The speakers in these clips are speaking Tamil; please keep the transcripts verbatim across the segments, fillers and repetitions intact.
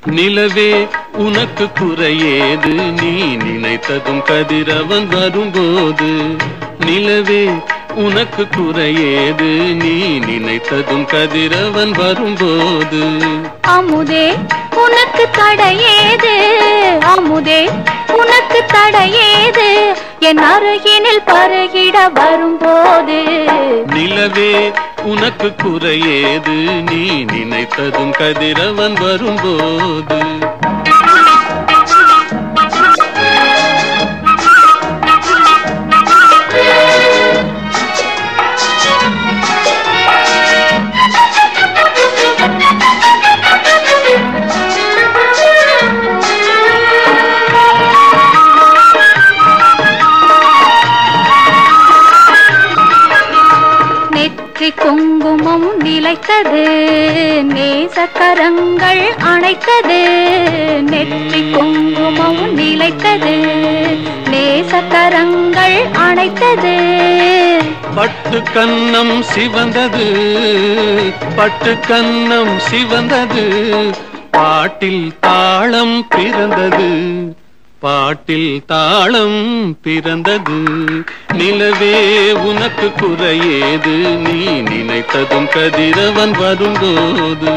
நிலவே உனக்கு குறையேது, நீ நினைத்ததும் கதிரவன் வரும்போது. நிலவே உனக்கு குறையேது, நீ நினைத்ததும் கதிரவன் வரும்போது. அமுதே உனக்கு தடையேது, அமுதே உனக்கு தடையேது, என் அருகினில் பருகிட வரும்போது. நிலவே உனக்கு குறையேது, நீ நினைத்ததும் கதிரவன் வரும்போது. குங்குமம் நிலைத்தது, நேசக்கரங்கள் அணைத்தது. நெற்றி குங்குமம் நிலைத்தது, நேசக்கரங்கள் அணைத்தது. பட்டு கன்னம் சிவந்தது, பட்டு கன்னம் சிவந்தது. பாட்டில் தாளம் பிறந்தது, பாட்டில் தாளம் பிறந்தது. நிலவே உனக்கு குறையேது, நீ நினைத்ததும் கதிரவன் வரும்போது.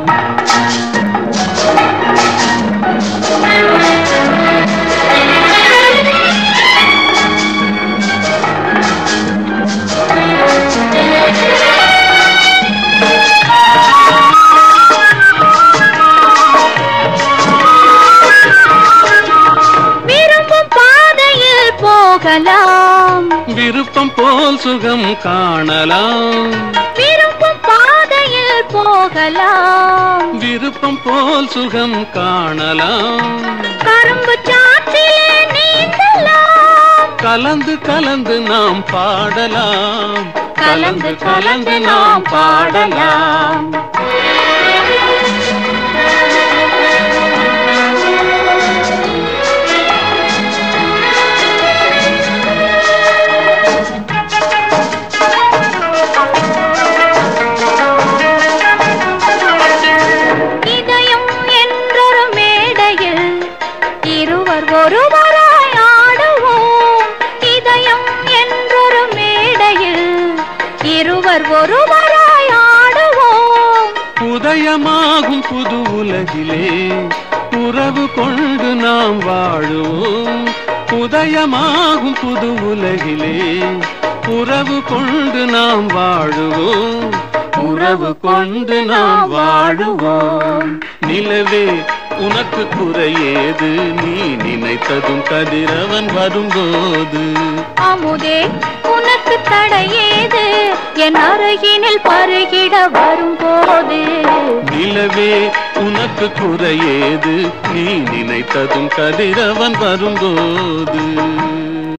விருப்பம் போல் சுகம் காணலாம், விருப்பம் பாதையில் போகலாம். விருப்பம் போல் சுகம் காணலாம். கரும்பு சாற்றிலே நீந்தலாம், கலந்து கலந்து நாம் பாடலாம், கலந்து கலந்து நாம் பாடலாம். ஒருவராய் ஆடுவோம், இதயம் என்றொரு மேடையில் இருவர் ஒருவராய் ஆடுவோம். உதயமாகும் புது உலகிலே உறவு கொண்டு நாம் வாழுவோம். உதயமாகும் புது உலகிலே உறவு கொண்டு நாம் வாழுவோம், உறவு கொண்டு நாம் வாழுவோம். நிலவே உனக்கு குறையேது, நீ நினைத்ததும் கதிரவன் வரும்போது. அமுதே உனக்கு தடையேது, என் அருகினில் பருகிட வரும்போது. நிலவே உனக்கு குறையேது, நீ நினைத்ததும் கதிரவன் வரும்போது.